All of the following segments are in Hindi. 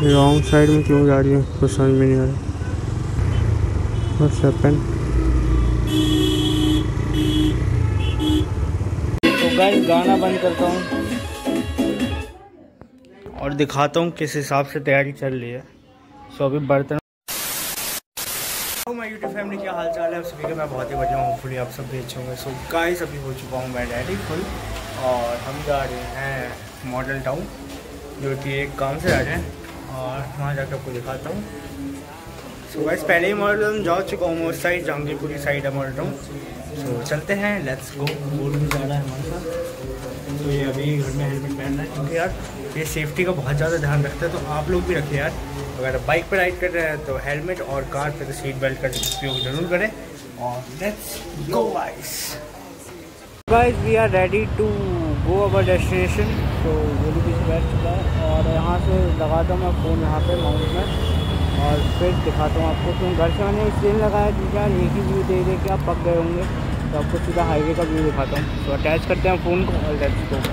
रॉन्ग साइड में क्यों जा रही है कुछ समझ में नहीं आ रहा। What's happened? तो गाइस गाना बंद करता हूँ और दिखाता हूँ किस हिसाब से तैयारी चल रही है। सो अभी बर्तन माय यूट्यूब फैमिली, क्या हाल चाल है आप सभी का। मैं बहुत ही बढ़िया हूँ, होपफुली आप सब भी अच्छे होंगे। सो गाइस अभी हो चुका हूँ मैं रेडी फुल और हम जा रहे हैं मॉडल टाउन, जो कि एक काम से आ रहे हैं और वहाँ जाकर आपको दिखाता हूँ। सो गाइस पहले ही मॉडल टाउन जा चुका हूँ, उस साइड जहांगीरपुरी साइड है मॉडल टाउन। सो चलते हैं, लेट्स गो। बोल भी जा रहा है हमारे साथ। तो ये अभी घर में हेलमेट पहन रहा है क्योंकि यार ये सेफ्टी का बहुत ज़्यादा ध्यान रखते हैं, तो आप लोग भी रखिए यार। अगर बाइक पर राइड कर रहे हैं तो हेलमेट और कार पर तो सीट बेल्ट का उपयोग जरूर करें। और let's go guys we are ready to go our destination. तो गोलू पीछे बैठ चुका है और यहाँ से लगाता हूँ मैं फ़ोन यहाँ पे माउंट में और फिर दिखाता हूँ आपको। क्यों घर से मैंने इसलिए लगाया क्योंकि यार एक ही व्यू दे के आप पक गए होंगे, तो आपको सीधा हाईवे का व्यू दिखाता हूँ। तो अटैच करते हैं फ़ोन को और let's go.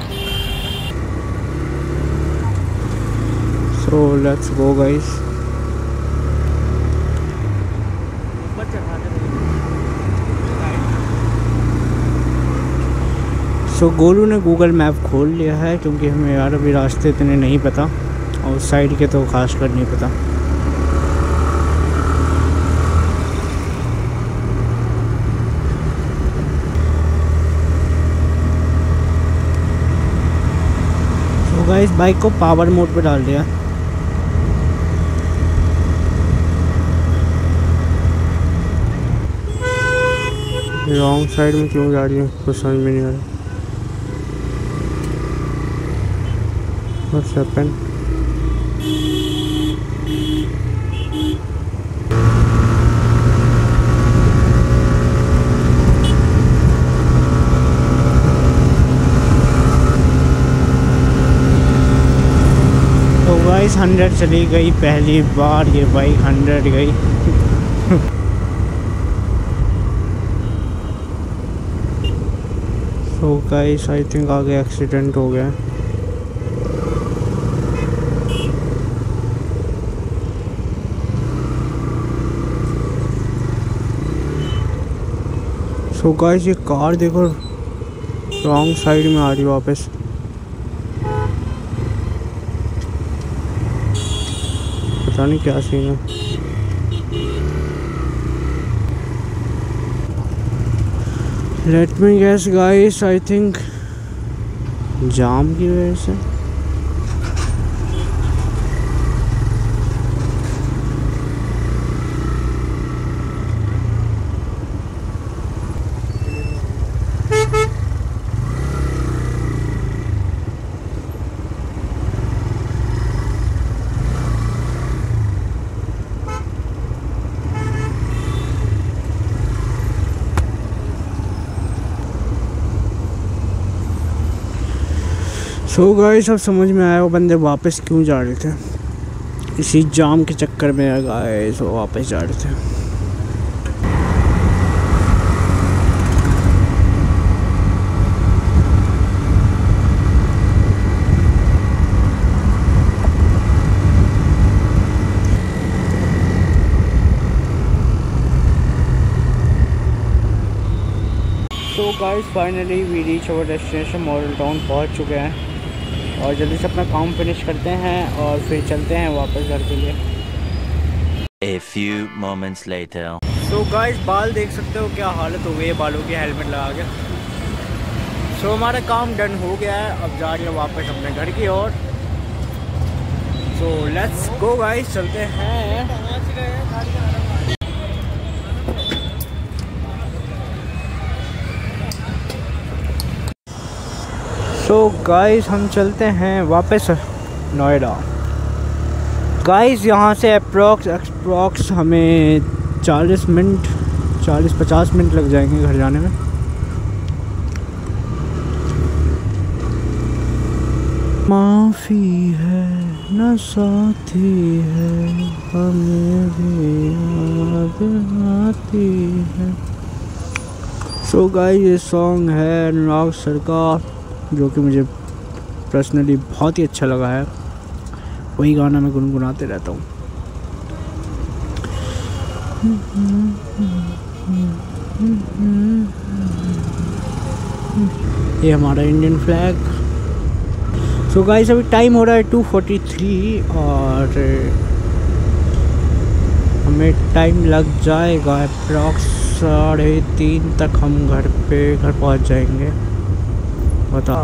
So let's go guys। So Golu ने गूगल मैप खोल लिया है क्योंकि हमें यार अभी रास्ते इतने नहीं पता और उस साइड के तो खास कर नहीं पता। सो गाइस बाइक को पावर मोड पे डाल दिया। रॉन्ग साइड में क्यों जा रही है कुछ समझ में नहीं आ रहा। What's happened? तो गाइस 100 चली गई, पहली बार ये बाइक 100 गई। तो गाइस आई थिंक आगे एक्सीडेंट हो गया। सो गाइस ये कार देखो रॉन्ग साइड में आ रही है वापस। पता नहीं क्या सीन है। Let me guess guys, I think jam की वजह से। सो गाइस अब समझ में आया वो बंदे वापस क्यों जा रहे थे, इसी जाम के चक्कर में गाइस वो वापस जा रहे थे। तो guys finally we reach our destination, model town पहुंच चुके हैं और जल्दी से अपना काम फिनिश करते हैं और फिर चलते हैं वापस घर के लिए। A few moments later। So guys बाल देख सकते हो क्या हालत हो गई है बालों की, हेलमेट लगा के। सो हमारा काम डन हो गया है, अब जा रहे हैं वापस अपने घर की ओर। सो लेट्स गो गाइस, चलते हैं। सो गाइस हम चलते हैं वापस नोएडा। गाइस यहाँ से अप्रॉक्स हमें 40-50 मिनट लग जाएंगे घर जाने में। माफ़ी है न साथी है, हमें भी याद आती है। सो गाइस ये सॉन्ग है अनुराग सर का, जो कि मुझे पर्सनली बहुत ही अच्छा लगा है। वही गाना मैं गुनगुनाते रहता हूँ। ये हमारा इंडियन फ्लैग। सो गाइस अभी टाइम हो रहा है 2:43 और हमें टाइम लग जाएगा अप्रॉक्स 3:30 तक हम घर पहुंच जाएंगे। बता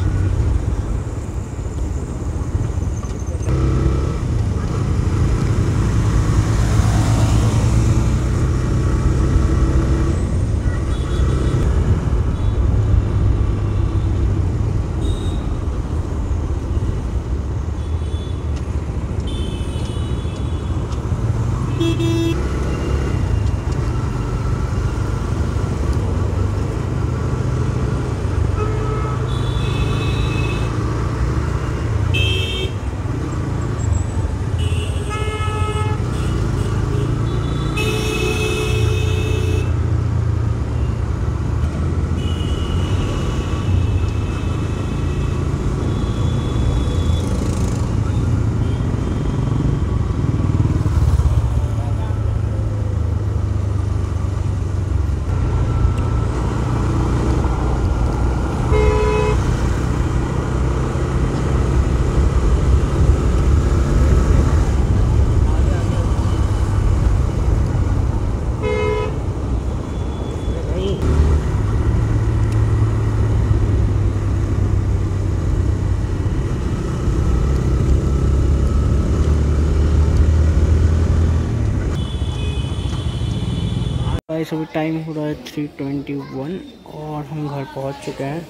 गाइस अभी टाइम हो रहा है 3:21 और हम घर पहुंच चुके हैं।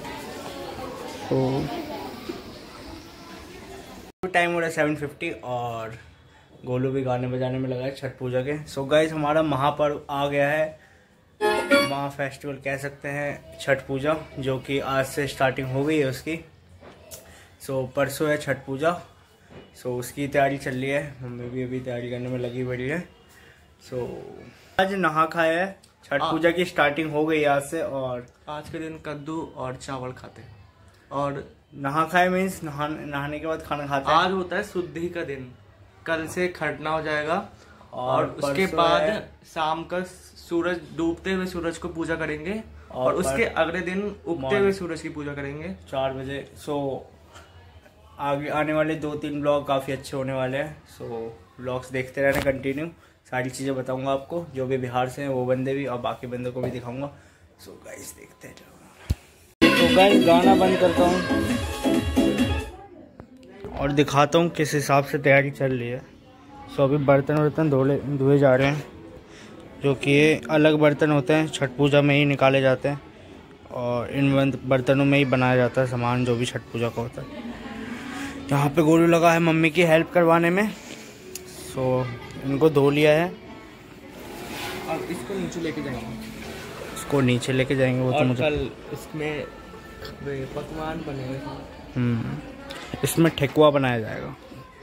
तो टाइम हो रहा है 7:50 और गोलू भी गाने बजाने में लगा है छठ पूजा के। सो गाइस हमारा महापर्व आ गया है, महा फेस्टिवल कह सकते हैं, छठ पूजा, जो कि आज से स्टार्टिंग हो गई है उसकी। सो परसों है छठ पूजा। सो उसकी तैयारी चल रही है, मम्मी भी अभी तैयारी करने में लगी पड़ी है। सो आज नहा खाया है, छठ पूजा की स्टार्टिंग हो गई आज से। और आज के दिन कद्दू और चावल खाते हैं और नहा खाए मीन्स नहाने के बाद खाना खाते हैं। आज होता है शुद्धि का दिन, कल से खरना हो जाएगा और उसके बाद शाम का सूरज डूबते हुए सूरज को पूजा करेंगे और उसके अगले दिन उगते हुए सूरज की पूजा करेंगे 4 बजे। सो आगे आने वाले 2-3 ब्लॉग काफ़ी अच्छे होने वाले हैं। सो ब्लॉग्स देखते रहना कंटिन्यू, सारी चीज़ें बताऊंगा आपको, जो भी बिहार से हैं वो बंदे भी और बाकी बंदों को भी दिखाऊंगा। सो गाइस देखते हैं। तो गाइस गाना बंद करता हूँ और दिखाता हूँ किस हिसाब से तैयारी चल रही है। सो अभी बर्तन धोए जा रहे हैं, जो कि ये अलग बर्तन होते हैं, छठ पूजा में ही निकाले जाते हैं और इन बर्तनों में ही बनाया जाता है सामान जो भी छठ पूजा का होता है। यहाँ पे गोलू लगा है मम्मी की हेल्प करवाने में। सो इनको धो लिया है और इसको नीचे लेके जाएंगे। इसको नीचे लेके जाएंगे वो तो मुझे कल इसमें पकवान बनेंगे। इसमें ठेकुआ बनाया जाएगा,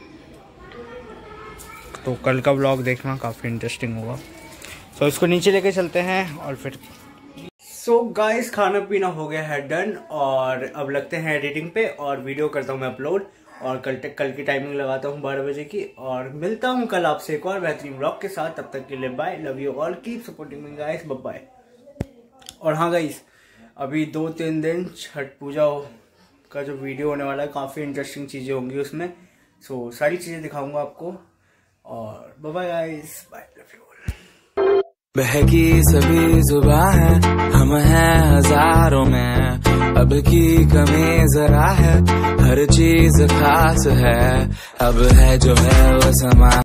तो कल का व्लॉग देखना, काफ़ी इंटरेस्टिंग होगा। सो इसको नीचे लेके चलते हैं और फिर सो गाइस खाना पीना हो गया है डन और अब लगते हैं एडिटिंग पे और वीडियो करता हूँ मैं अपलोड और कल की टाइमिंग लगाता हूँ 12 बजे की और मिलता हूँ कल आपसे एक और बेहतरीन व्लॉग के साथ। तब तक के लिए bye, love you all, keep supporting me guys, bye bye. और हाँ गाइस अभी 2-3 दिन छठ पूजा का जो वीडियो होने वाला है, काफ़ी इंटरेस्टिंग चीज़ें होंगी उसमें। सो सारी चीज़ें दिखाऊंगा आपको और bye bye guys, bye, love you all. बहकी सभी जुबां है, हम हैं हजारों में, अब की कमी जरा है, हर चीज खास है, अब है जो है वो समा